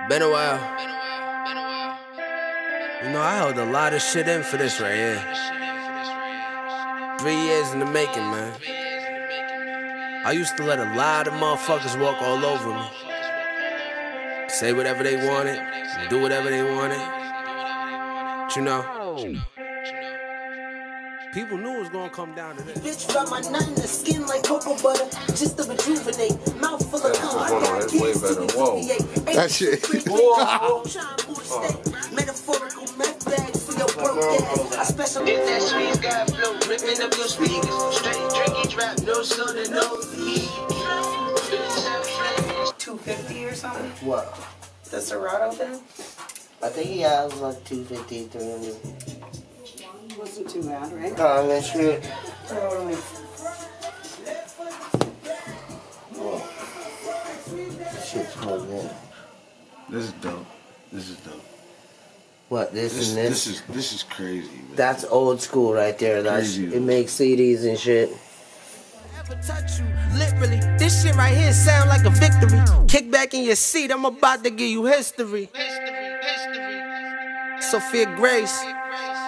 Been a while. You know, I held a lot of shit in for this right here. 3 years in the making, man. I used to let a lot of motherfuckers walk all over me. Say whatever they wanted, do whatever they wanted. But you know, people knew it was gonna come down to this. Bitch found my nut in the skin like cocoa butter, just to rejuvenate. Mouth full of cum, I got kids to alleviate. That shit. Metaphorical meth bags for your broke ass. I specialize. If that sweet guy flow, ripping up your speakers. Straight drinking trap, no soda, no heat. 250 or something? What? The Serato thing? I think he has like 250, 300. Wasn't too bad, right? Oh, that shit. Totally. Shit's so good. This is dope. This is dope. What, this and this? This is crazy, man. That's old school right there. That's Crazy. it makes CDs and shit. Touch you, literally. This shit right here sound like a victory. Kick back in your seat, I'm about to give you history. Sophia Grace.